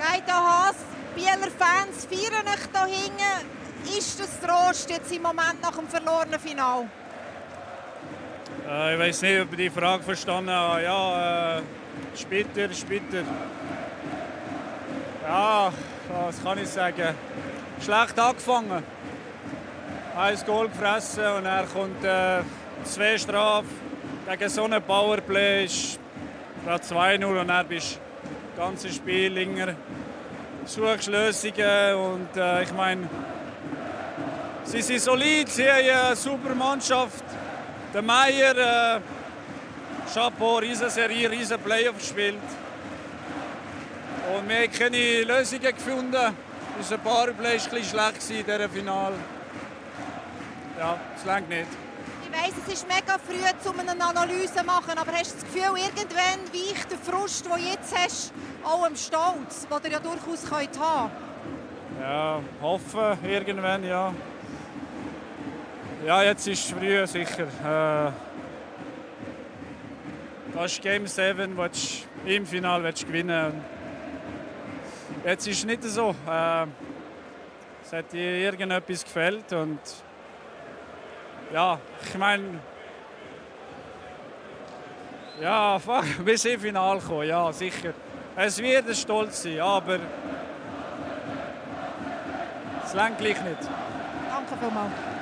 Reiter Haas, Bieler Fans feiern euch da hinten. Ist das Trost jetzt im Moment nach dem verlorenen Finale? Ich weiß nicht, ob ich die Frage verstanden habe. Ja, später. Ja, was kann ich sagen? Schlecht angefangen. 1 Goal gefressen und dann kommt 2 Strafen. Gegen so einen Powerplay ist 2-0 und dann bist du das ganze Spiel länger. Suchst Lösungen und ich meine, sie sind solid, sie haben eine super Mannschaft. Der Meier, Chapeau, riesen Serie, riesen Playoff gespielt. Und wir haben keine Lösungen gefunden. Unser Powerplay war ein bisschen schlecht in diesem Finale. Ja, es reicht nicht. Ich weiss, es ist mega früh, um eine Analyse zu machen, aber hast du das Gefühl, irgendwann weicht der Frust, den du jetzt hast, auch am Stolz, den ihr ja durchaus haben könnt? Ja, hoffe irgendwann, ja. Ja, jetzt ist es früh, sicher. Das ist Game 7, im Finale gewinnen. Jetzt ist es nicht so. Es hat irgendetwas gefällt und ja, ich meine, ja, bis ins Finale kommen, ja, sicher. Es wird ein Stolz sein, aber es reicht gleich nicht. Danke vielmals.